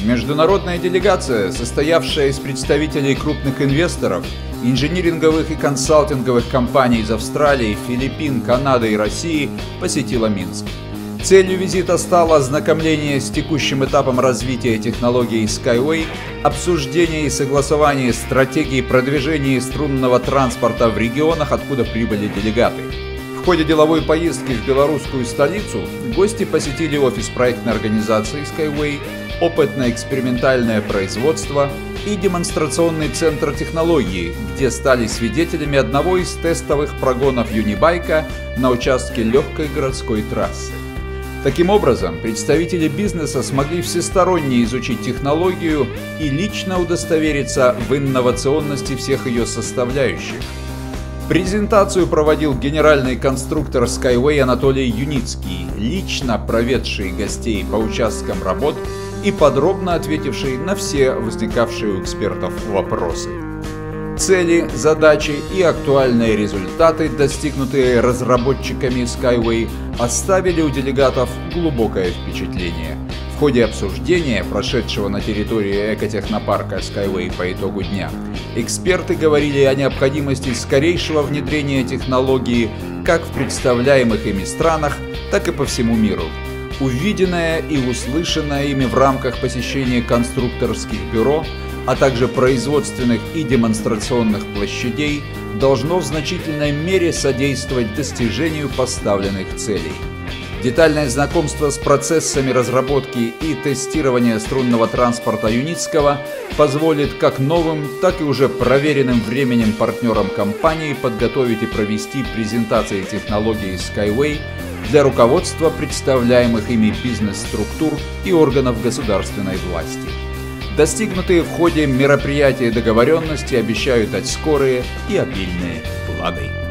Международная делегация, состоявшая из представителей крупных инвесторов, инжиниринговых и консалтинговых компаний из Австралии, Филиппин, Канады и России, посетила Минск. Целью визита стало ознакомление с текущим этапом развития технологий Skyway, обсуждение и согласование стратегии продвижения струнного транспорта в регионах, откуда прибыли делегаты. В ходе деловой поездки в белорусскую столицу гости посетили офис проектной организации Skyway, опытно-экспериментальное производство и демонстрационный центр технологии, где стали свидетелями одного из тестовых прогонов юнибайка на участке легкой городской трассы. Таким образом, представители бизнеса смогли всесторонне изучить технологию и лично удостовериться в инновационности всех ее составляющих. Презентацию проводил генеральный конструктор Skyway Анатолий Юницкий, лично проведший гостей по участкам работ и подробно ответивший на все возникавшие у экспертов вопросы. Цели, задачи и актуальные результаты, достигнутые разработчиками Skyway, оставили у делегатов глубокое впечатление. В ходе обсуждения, прошедшего на территории экотехнопарка Skyway по итогу дня, эксперты говорили о необходимости скорейшего внедрения технологии как в представляемых ими странах, так и по всему миру. Увиденное и услышанное ими в рамках посещения конструкторских бюро, а также производственных и демонстрационных площадей, должно в значительной мере содействовать достижению поставленных целей. Детальное знакомство с процессами разработки и тестирования струнного транспорта Юницкого позволит как новым, так и уже проверенным временем партнерам компании подготовить и провести презентации технологий Skyway для руководства представляемых ими бизнес-структур и органов государственной власти. Достигнутые в ходе мероприятия договоренности обещают дать скорые и обильные плоды.